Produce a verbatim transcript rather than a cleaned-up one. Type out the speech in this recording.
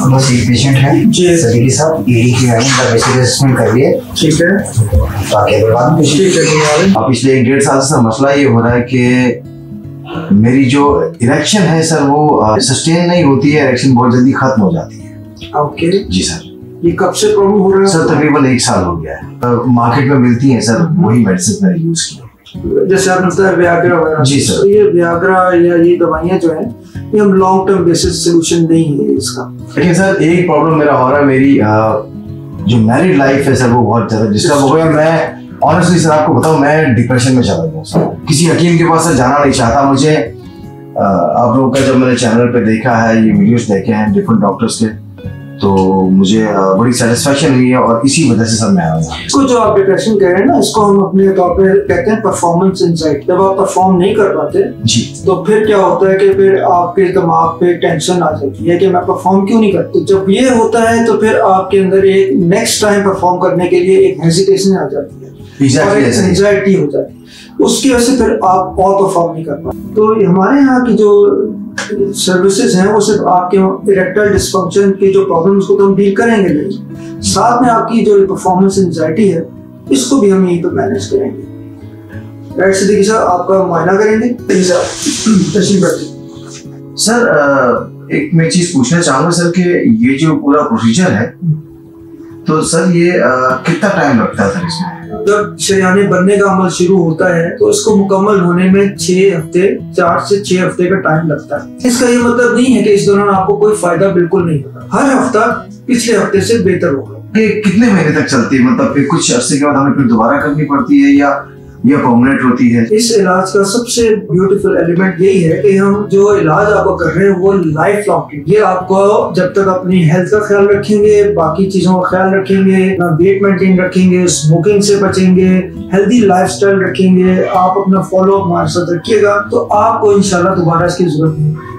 हम बस एक पेशेंट है जी सदीकी साहब, ईडी की आई उनका बेसिक असेसमेंट कर लिए। ठीक है, बाकी अगर बाद में ठीक है। अब पिछले एक डेढ़ साल से मसला ये हो रहा है कि मेरी जो इरेक्शन है सर वो सस्टेन नहीं होती है, इरेक्शन बहुत जल्दी खत्म हो जाती है। Okay ji sir. ये कब से प्रॉब्लम हो रहा है सर? तकरीबन एक साल हो गया है। मार्केट में मिलती है सर, वही मेडिसिन मैंने यूज की। जैसे आपने बताया वियाग्रा वगैरह जी सर, तो ये वियाग्रा या ये दवाइयाँ जो हैं ये हम लॉन्ग टर्म बेसिस सोल्यूशन नहीं है इसका। लेकिन सर एक प्रॉब्लम मेरा हो रहा है, मेरी जो मैरिड लाइफ है सर वो बहुत ज्यादा डिस्टर्ब हो गया। मैं ऑनेस्टली सर आपको बताऊं, मैं डिप्रेशन में चला गया सर, किसी हकीम के पास जाना नहीं चाहता। मुझे आप लोगों का जब मैंने चैनल पे देखा है, ये वीडियोस देखे हैं डिफरेंट डॉक्टर्स के, तो मुझे बड़ी सेटिस्फेक्शन हुई है और इसी वजह से सर मैं आया। इसको जो आप डिप्रेशन कह रहे हैं ना, इसको हम अपने तौर पे कहते हैं परफॉर्मेंस एंजाइटी। जब आप परफॉर्म नहीं कर पाते जी, तो फिर क्या होता है कि फिर आपके दिमाग पे टेंशन आ जाती है कि मैं परफॉर्म क्यों नहीं करता। जब ये होता है तो फिर आपके अंदर एक नेक्स्ट टाइम परफॉर्म करने के लिए एक हेजिटेशन आ जाती है और एक एंजाइटी हो जाती है। उसकी वजह से फिर आप और परफॉर्म नहीं कर पाते। तो हमारे यहाँ की जो सर्विसेज हैं वो सिर्फ आपके इरेक्टाइल डिस्फंक्शन की जो प्रॉब्लम्स को तो हम डील करेंगे, नहीं साथ में आपकी जो परफॉर्मेंस एंजाइटी है इसको भी हम यहीं पर मैनेज करेंगे। राइट सिद्दीकी साहब, आपका मुआयना करेंगे। तशरीफ रखिए। सर एक मैं चीज पूछना चाहूंगा सर कि ये जो पूरा प्रोसीजर है तो सर ये कितना टाइम लगता है सर इसमें? जब शरियाने बनने का अमल शुरू होता है तो इसको मुकम्मल होने में छह हफ्ते चार से छह हफ्ते का टाइम लगता है। इसका ये मतलब नहीं है कि इस दौरान आपको कोई फायदा बिल्कुल नहीं होगा। हर हफ्ता पिछले हफ्ते से बेहतर होगा। ये कितने महीने तक चलती है? मतलब फिर कुछ अरसे के बाद हमें फिर दोबारा करनी पड़ती है या ये परमानेंट होती है? इस इलाज का सबसे ब्यूटीफुल एलिमेंट यही है कि हम जो इलाज आपको कर रहे हैं वो लाइफ लॉन्ग, ये आपको जब तक अपनी हेल्थ का ख्याल रखेंगे, बाकी चीजों का ख्याल रखेंगे, वेट मेंटेन रखेंगे, स्मोकिंग से बचेंगे, हेल्दी लाइफस्टाइल रखेंगे, आप अपना फॉलो अप हमारे साथ रखिएगा तो आपको इंशाल्लाह दोबारा इसकी जरूरत नहीं।